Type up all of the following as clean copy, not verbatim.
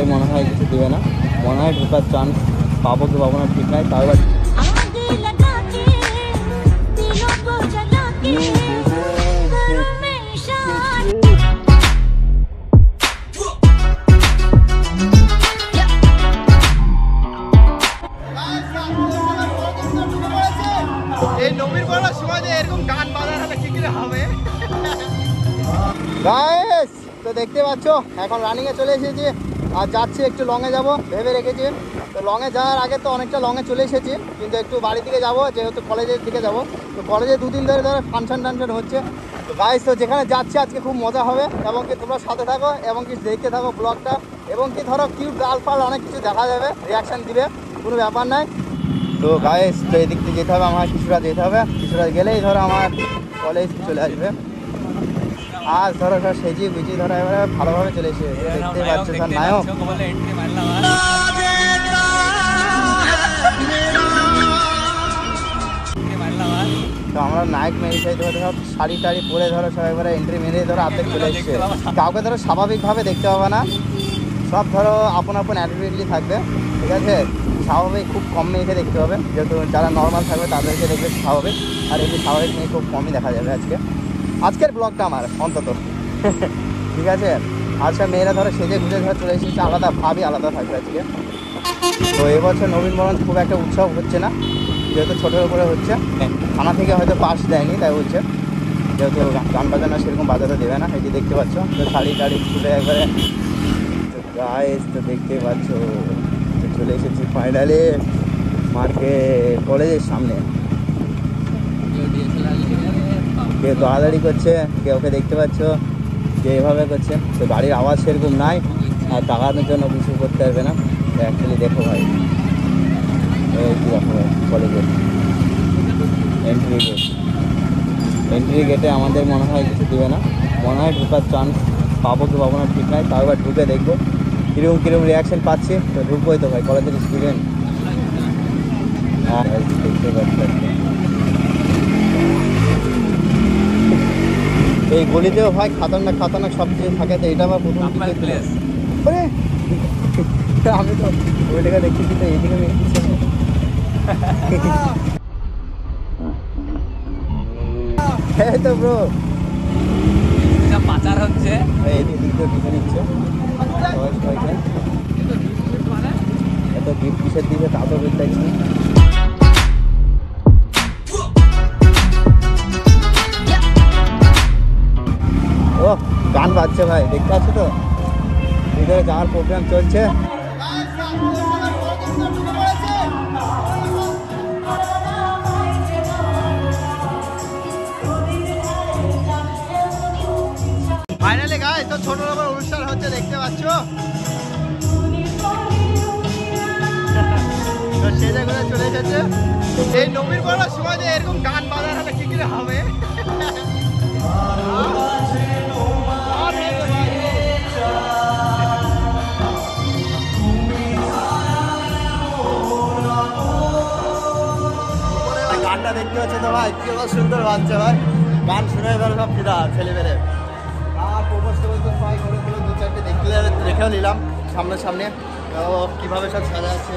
মনে হয় কিছু দেবে না, মনে হয় ঢোকার চান্স পাবো কি পাবো না ঠিক নাই। তাও এই নবীর বলার সময় যে এরকম গান বাজার হলে কি করে হবে। গাইস তো দেখতে পাচ্ছ এখন রানিংয়ে চলে এসেছি আর যাচ্ছি একটু লংয়ে যাব ভেবে রেখেছি। তো লংয়ে যাওয়ার আগে তো অনেকটা লংয়ে চলে এসেছি, কিন্তু একটু বাড়ির দিকে যাব, যেহেতু কলেজের দিকে যাব। তো কলেজে দুদিন ধরে ফাংশন টাংশন হচ্ছে। তো গাইস তো যেখানে যাচ্ছি আজকে খুব মজা হবে, এবং কি তোমরা সাথে থাকো এবং কি দেখতে থাকো ব্লগটা, এবং কি ধরো কিউট গার্ল ফাল অনেক কিছু দেখা যাবে, রিয়াকশান দিবে, কোনো ব্যাপার নাই। তো গাইস তো এদিক দিয়ে যেতে হবে, আমার কিছুটা যেতে হবে, কিছুটা গেলেই ধরো আমার কলেজ চলে আসবে। আজ ধরো সব সেজি বুঝি ধরো এবারে ভালোভাবে চলে এসে দেখতে পাচ্ছ স্যার নায়ক। তো আমরা নায়ক মেরে চাই ধরো সব শাড়ি টাড়ি পরে ধরো সব এবারে এন্ট্রি মেরে ধরো আর্ধেক চলে এসছে। কাউকে ধরো স্বাভাবিকভাবে দেখতে হবে না, সব ধরো আপন আপন অ্যাটিটিউডলি থাকবে, ঠিক আছে। স্বাভাবিক খুব কম মেয়েকে দেখতে হবে, যেহেতু যারা নর্মাল থাকবে তাদেরকে দেখবে স্বাভাবিক, আর এমনি স্বাভাবিক মেয়ে খুব কমই দেখা যাবে আজকের ব্লগটা আমার অন্তত, ঠিক আছে। আচ্ছা মেয়েরা ধরো সেজে গুজে ধরো চলে এসেছে, আলাদা ভাবই আলাদা থাকবে আজকে। তো এবছর নবীনবরণ খুব একটা উৎসব হচ্ছে না, যেহেতু ছোটোর উপরে হচ্ছে, থানা থেকে হয়তো পাস দেয়নি তাই হচ্ছে, যেহেতু গান বাজানো সেরকম বাজাতে দেবে না। এই যে দেখতে পাচ্ছ তো শাড়ি টাড়ি খুলে একবারে, তো গাইস তো দেখতে পাচ্ছ চলে এসেছি ফাইনালি মার্কে কলেজের সামনে। কে দৌড়াদৌড়ি করছে, কে ওকে দেখতে পাচ্ছ যে এভাবে করছে। তো গাড়ির আওয়াজ সেরকম নাই, আর টাকানোর জন্য কিছু করতে পারবে না। তো অ্যাকচুয়ালি দেখো ভাই, এই কী দেখো ভাই কলেজের এন্ট্রি গেটে আমাদের মনে হয় কিছু দেবে না, মনে হয় ঢোকার চান্স পাবো কি পাবো না ঠিক নাই। তাও এবার ঢুকে দেখবো কিরকম রিয়াকশান পাচ্ছি, তো ঢুকবোই তো ভাই, কলেজের স্টুডেন্ট। হ্যাঁ দেখতে পাচ্ছি এই গলিতেও হয় খাতারনাক সব কিছু থাকে। তো এটা আমার প্রথম আমি তো ওই টাকা দেখতেছি, তো এইদিকে এই তো ব্রো পাচার হচ্ছে, এদিক দিয়ে ঢুকে নিচ্ছে সবাইকে। এত গিফট কিসের দিবে তা তো বুঝতে পারছি। ও গান বাজছে ভাই, দেখতে পাচ্ছ তো ভিতরে যাওয়ার প্রোগ্রাম চলছে। ফাইনালি গাইস তো ছোট রকম অনুষ্ঠান হচ্ছে দেখতে পাচ্ছ। তো সেজে করে চলে এসেছে। এই নবীর বলার সময় যে এরকম গান বাজার হলে কি করে হবে। গানটা দেখতে হচ্ছে তো ভাই, কি সুন্দর বাজছে ভাই, গান শুনে ধরো সব ফিরা ছেলেমেলে। আর প্রপোজ ভাই করে দু চারটে দেখেও নিলাম সামনে কীভাবে সব সাজা আছে।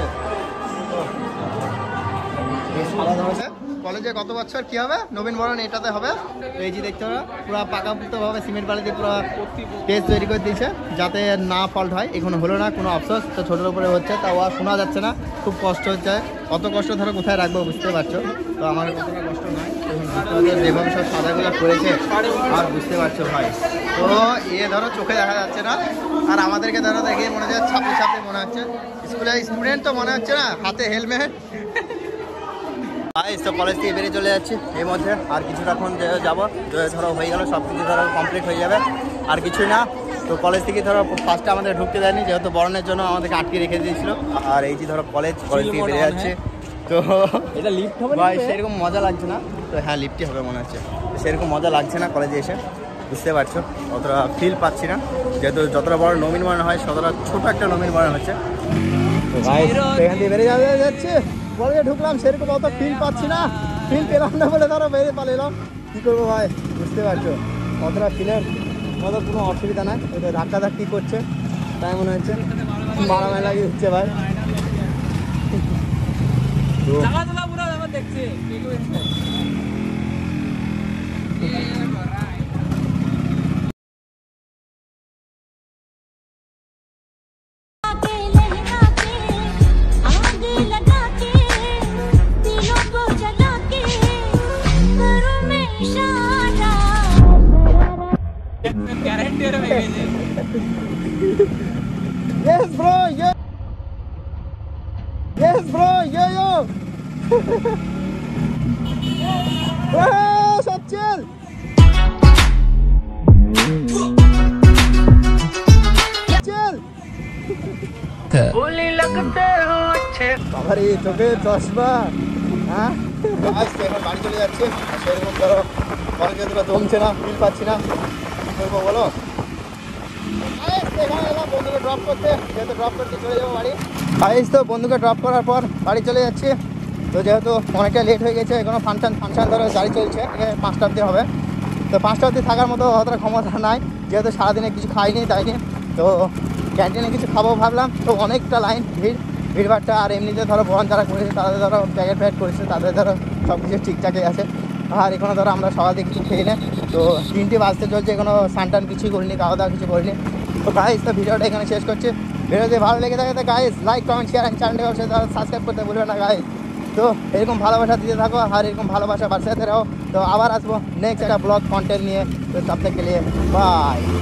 সাদা ধরেছে কলেজে গত বছর কী হবে নবীনবরণ এটাতে হবে। তো এই যে দেখতে হবে পুরো পাকাপুক্তভাবে সিমেন্ট বালি দিয়ে পুরো পেজ তৈরি করে দিয়েছে যাতে না ফল্ট হয়। এখনো হলো না, কোনো আফসোস। তো ছোটোর উপরে হচ্ছে, তাও আর শোনা যাচ্ছে না, খুব কষ্ট হচ্ছে। অত কষ্ট ধরো কোথায় রাখবো বুঝতে পারছো, তো আমার কতটা কষ্ট নয়। যেভাবে সব সাদাগুলো করেছে আর বুঝতে পারছো ভাই, তো ধরো চোখে দেখা যাচ্ছে না, আর আমাদেরকে ধরো দেখে মনে হচ্ছে ছাপে মনে হচ্ছে স্কুলের স্টুডেন্ট, তো মনে হচ্ছে না, হাতে হেলমেট। তো কলেজ থেকে বেরিয়ে চলে যাচ্ছি এর মধ্যে, আর কিছুটাক্ষণ যাবো, ধরো হয়ে গেল সব কিছু ধরো কমপ্লিট হয়ে যাবে, আর কিছুই না। তো কলেজ থেকে ধরো ফার্স্টে আমাদের ঢুকতে দেয়নি, যেহেতু বরণের জন্য আমাদেরকে আটকে রেখে দিয়েছিল। আর এই যে ধরো কলেজ থেকে বেরিয়ে যাচ্ছে, তো এটা লিফট হবে ভাই, সেরকম মজা লাগছে না। তো হ্যাঁ লিফটই হবে মনে হচ্ছে, সেরকম মজা লাগছে না কলেজে এসে, বুঝতে পারছো, অতটা ফিল পাচ্ছি না, যেহেতু যতটা বড় নবীনবরণ হয় ততটা ছোটো একটা নবীনবরণ হচ্ছে। তো ভাই এখান থেকে বেরিয়ে যাচ্ছে, কলেজে ঢুকলাম সেরকম অত ফিল পাচ্ছি না, ফিল পেলাম না বলে ধরো বেরিয়ে পালাম। কী করবো ভাই বুঝতে পারছো, অতটা ফিলের মতো কোনো অসুবিধা নাই, ওই ধাক্কি করছে তাই মনে হচ্ছে। মারামারি লাগিয়ে দিচ্ছে ভাই। Yes bro, yeah. Yes bro, yeah yo. सब चल। चल। बोली लगते हो अच्छे। বাবারে তোকে চশমা হ্যাঁ আজ তো এখন বাড়ি চলে যাচ্ছে সেরকম ধরো কলেজে তোরা জমছে না ফিল পাচ্ছি না কি করবো বলো এখানে এলাম বন্ধুকে ড্রপ করতে যেহেতু ড্রপ করতে চলে যাবো বাড়ি আইস তো বন্ধুকে ড্রপ করার পর বাড়ি চলে যাচ্ছি তো যেহেতু অনেকটা লেট হয়ে গেছে এখনো ফাংশন ধরো গাড়ি চলছে 5টা অবধি হবে তো 5টা অবধি থাকার মতো অতটা ক্ষমতা নাই যেহেতু সারাদিনে কিছু খাইনি তাইনি তো ক্যান্টিনে কিছু খাবো ভাবলাম তো অনেকটা লাইন ভিড়ভাড়টা আর এমনিতে ধরো বরণ যারা করেছে তাদের ধরো প্যাকেট ফ্যাকেট করেছে তাদের ধরো সব কিছু ঠিকঠাকই আছে আর এখানে ধরো আমরা সকাল থেকে কিছু খেয়ে নেই তো 3টে বাজতে চলছে এখনো স্নান কিছুই করিনি খাওয়া দাওয়া কিছু করিনি তো গাইস তো ভিডিওটা এখানে শেষ করছি ভিডিওতে ভালো লেগে থাকে তো guys like comment share and চ্যানেলটি অবশ্যই সাবস্ক্রাইব করতে ভুলবে না গাইস তো এরকম ভালোবাসা দিতে থাকো আর এরকম ভালোবাসা বাড়াতে রাখো তো আবার আসবো নেক্সট একটা ব্লগ কন্টেন্ট নিয়ে তো তব তক के लिए বাই।